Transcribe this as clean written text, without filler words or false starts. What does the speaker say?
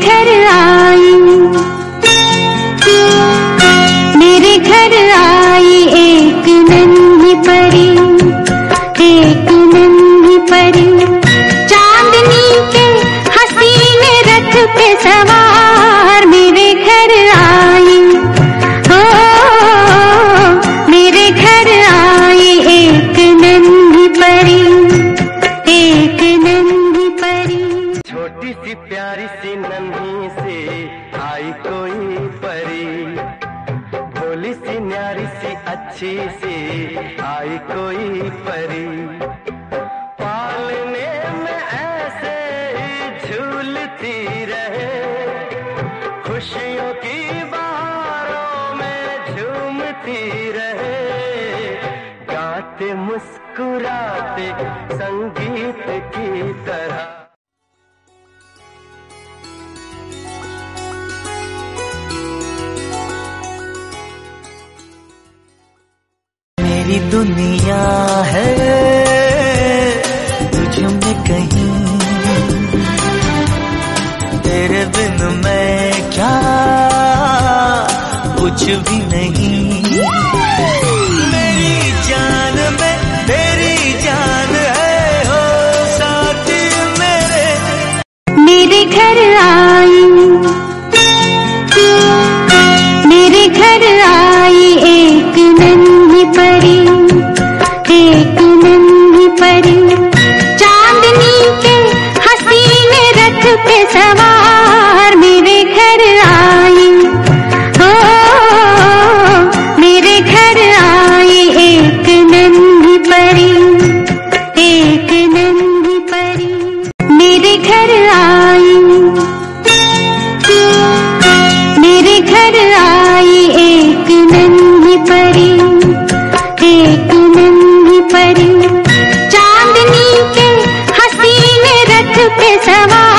घर आई, मेरे घर आई एक नन्ही परी, एक नन्ही परी। चांदनी के हसीन रथ पे सवार मेरे घर आई, हो मेरे घर आई एक नन्ही परी, एक नन्ही परी। छोटी सी प्यारी सी नन्ही से आई कोई परी, भोली सी न्यारी सी अच्छी सी आई कोई परी। पालने में ऐसे ही झूलती रहे, खुशियों की बहारों में झूमती रहे, गाते मुस्कुराते संगीत की तरह। मेरी दुनिया है तुझ में कहीं, तेरे बिन मैं क्या कुछ भी नहीं। मेरी जान में तेरी जान है, हो साथी मेरे। मेरे घर आई, मेरे घर आई एक नन्ही परी, एक नन्ही परी। चांदनी के हसीन रथ पे सवार मेरे घर आई, हो मेरे घर आई एक नन्ही परी, एक नन्ही परी। मेरे घर आई, मेरे घर आई एक नन्ही परी, एक नन्ही परी। चांदनी के हसीन रथ पे सवार